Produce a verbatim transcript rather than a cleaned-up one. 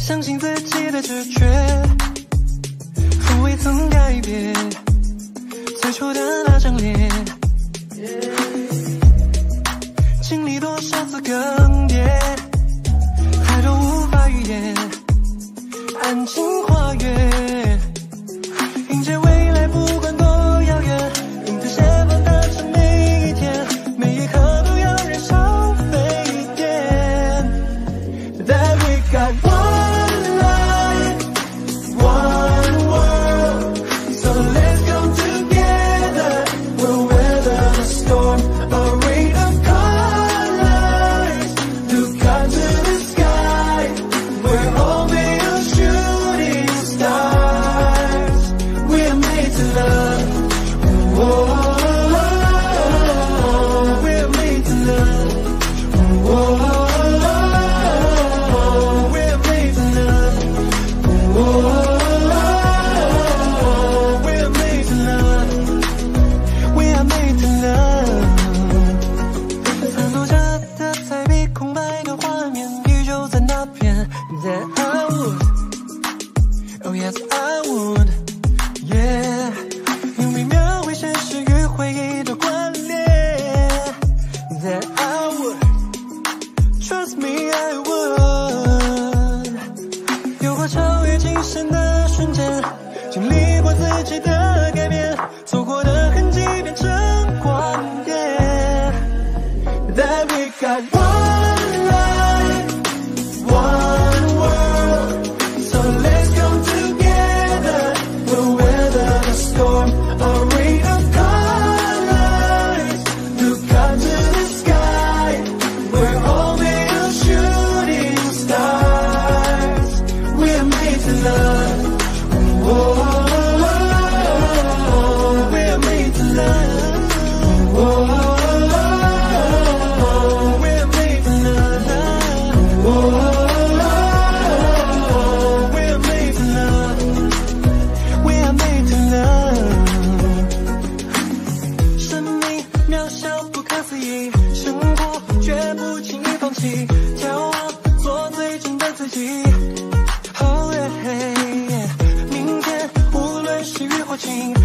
相信自己的直觉，从未曾改变最初的那张脸。经历多少次更迭，还都无法预言，安静跨越，迎接未来，不管多遥远，迎着斜方的这每一天，每一刻都要燃烧沸点。That we got one life, one world, so let's come together. We'll weather the storm, a rain of colors, look up to the sky. We're all made of shooting stars. We're made to love. Whoa, we're made to love. Whoa, we're made to love. Whoa, we're made to love. We are made to love. 藏躲着的彩笔，空白的画面，依旧在那边。That I would, oh yes I would, yeah. 用笔描绘现实与回忆的关联。That I would, trust me I would. 有过超越极限的瞬间，经历过自己的改变，走过的痕迹变成光点。That we got one life, one world, so let's come together. We'll weather the storm, a rain of colors, look up to the sky. We're all made of shooting stars. We're made to love. Whoa, we're made to love. Whoa, we're made to love. Whoa, we're made to love. We are made to love. 生命渺小不可思议，生活绝不轻易放弃，眺望做最真的自己。Oh yeah, yeah. 明天无论是雨或晴，